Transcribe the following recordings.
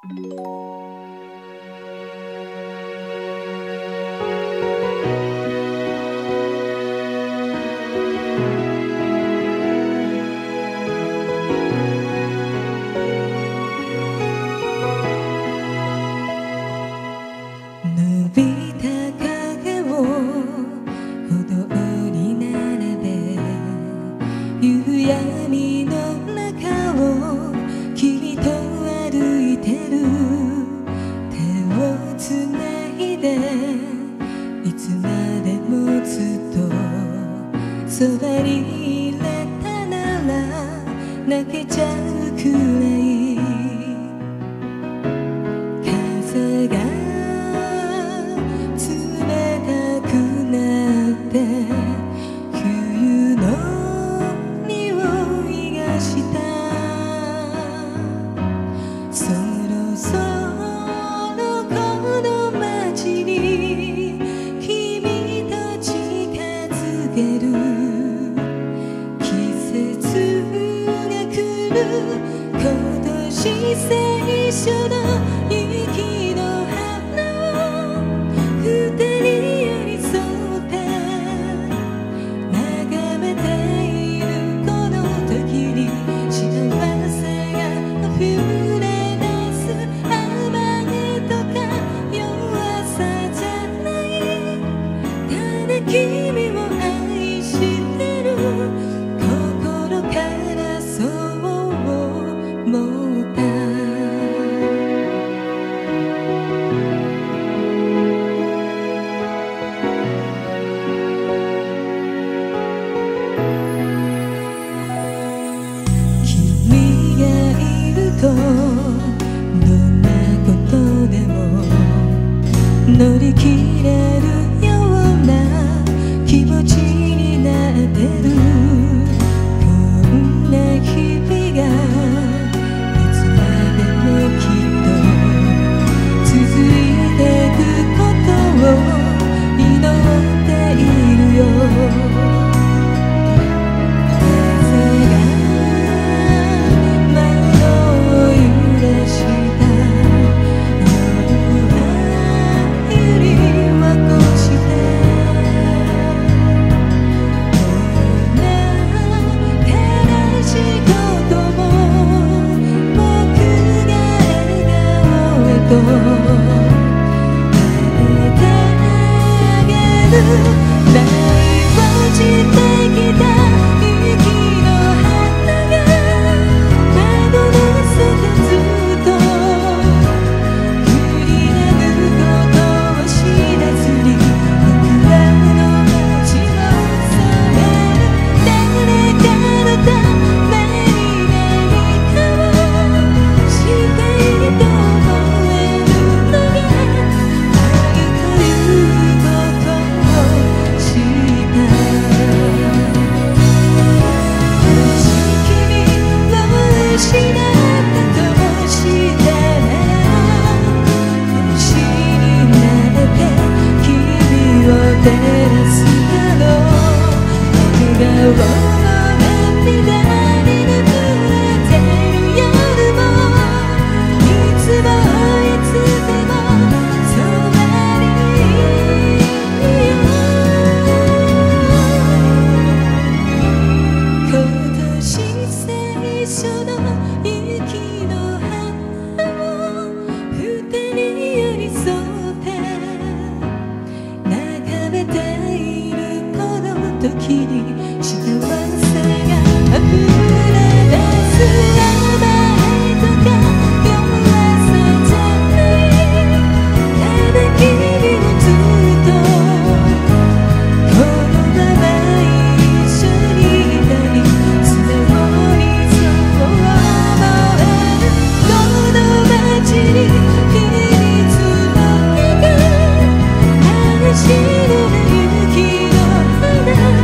伸びた影を歩道に並べ、夕闇の中を君と歩いてる。手をつないでいつまでもずっとそばにいれたなら泣けちゃうくらい。風が冷たくなって冬の匂いがした。そろそろこの街に君と近づける。季節が来る今年最初の雪の花を二人寄り添って眺めているこの時に幸せが溢れ出す。甘えとか弱さじゃない、ただ君を愛してる。心からそう思った。君がいるとどんなことでも乗り切れるような気持ちになってる。こんな日々がいつまでもきっと続いてくことを祈っているよ。時に幸せが溢れ出す。甘えとか弱さじゃない、ただ君をずっとこのまま一緒にいたい。素直にそう思える。この街に秘密の絵が話の雪の花。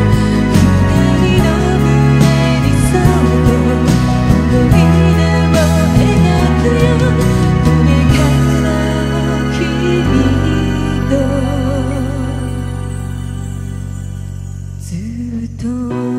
ずっと